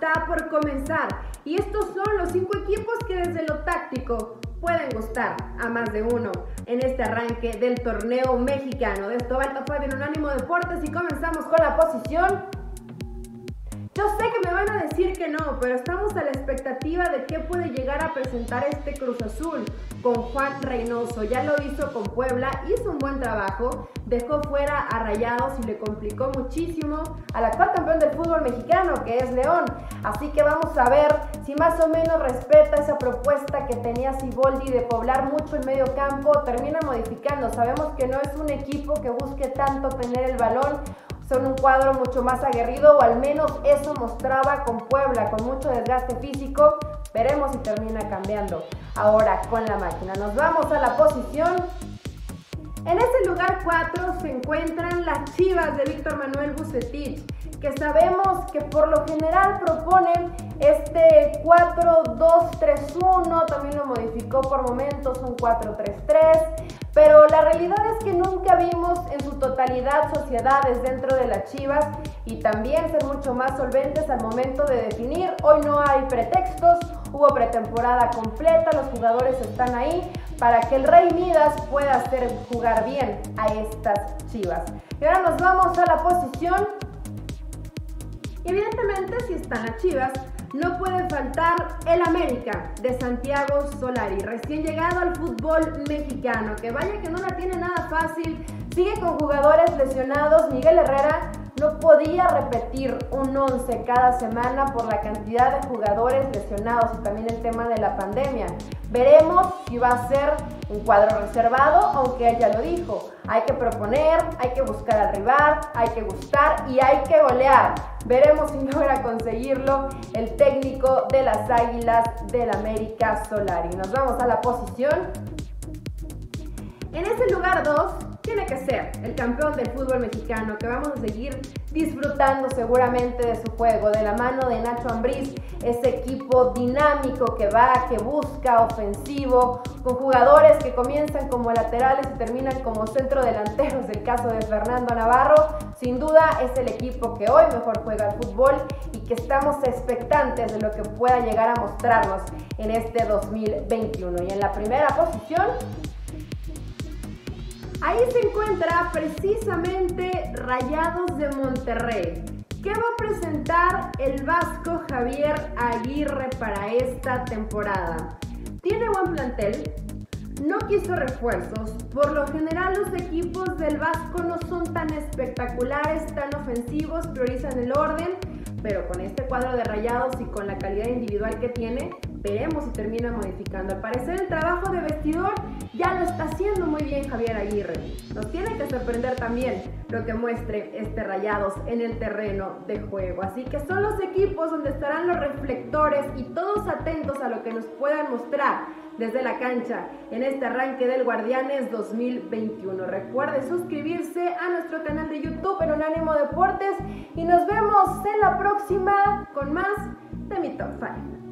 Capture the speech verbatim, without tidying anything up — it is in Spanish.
está por comenzar y estos son los cinco equipos que desde lo táctico pueden gustar a más de uno en este arranque del torneo mexicano. De esto va el Top cinco en Unánimo Deportes y comenzamos con la posición. Yo sé que me van a decir que no, pero estamos a la expectativa de qué puede llegar a presentar este Cruz Azul con Juan Reynoso. Ya lo hizo con Puebla, hizo un buen trabajo, dejó fuera a Rayados y le complicó muchísimo al actual campeón del fútbol mexicano, que es León. Así que vamos a ver si más o menos respeta esa propuesta que tenía Siboldi de poblar mucho el medio campo, termina modificando. Sabemos que no es un equipo que busque tanto tener el balón, son un cuadro mucho más aguerrido, o al menos eso mostraba con Puebla, con mucho desgaste físico. Veremos si termina cambiando ahora con la máquina. Nos vamos a la posición. En ese lugar cuatro se encuentran las Chivas de Víctor Manuel Vucetich, que sabemos que por lo general proponen este cuatro dos tres uno, también lo modificó por momentos un cuatro tres tres, pero la realidad es que nunca vimos en su totalidad sociedades dentro de las Chivas y también ser mucho más solventes al momento de definir. Hoy no hay pretextos, hubo pretemporada completa, los jugadores están ahí para que el Rey Midas pueda hacer jugar bien a estas Chivas. Y ahora nos vamos a la posición. Evidentemente, si están las Chivas, no puede faltar el América de Santiago Solari, recién llegado al fútbol mexicano, que vaya que no la tiene nada fácil, sigue con jugadores lesionados. Miguel Herrera no podía repetir un once cada semana por la cantidad de jugadores lesionados y también el tema de la pandemia. Veremos si va a ser un cuadro reservado, aunque ella lo dijo. Hay que proponer, hay que buscar al rival, hay que gustar y hay que golear. Veremos si logra conseguirlo el técnico de las Águilas del América, Solari. Nos vamos a la posición. En ese lugar dos tiene que ser el campeón del fútbol mexicano, que vamos a seguir disfrutando seguramente de su juego, de la mano de Nacho Ambriz, ese equipo dinámico que va, que busca, ofensivo, con jugadores que comienzan como laterales y terminan como centrodelanteros, el caso de Fernando Navarro. Sin duda es el equipo que hoy mejor juega al fútbol y que estamos expectantes de lo que pueda llegar a mostrarnos en este dos mil veintiuno. Y en la primera posición, ahí se encuentra precisamente Rayados de Monterrey. ¿Qué va a presentar el vasco Javier Aguirre para esta temporada? Tiene buen plantel, no quiso refuerzos. Por lo general los equipos del Vasco no son tan espectaculares, tan ofensivos, priorizan el orden, pero con este cuadro de Rayados y con la calidad individual que tiene, veremos si termina modificando. Al parecer el trabajo de vestidor ya lo está haciendo muy bien Javier Aguirre. Nos tiene que sorprender también lo que muestre este Rayados en el terreno de juego. Así que son los equipos donde estarán los reflectores y todos atentos a lo que nos puedan mostrar desde la cancha en este arranque del Guardianes dos mil veintiuno. Recuerde suscribirse a nuestro canal de YouTube en Unánimo Deportes y nos vemos en la próxima con más de mi Top cinco.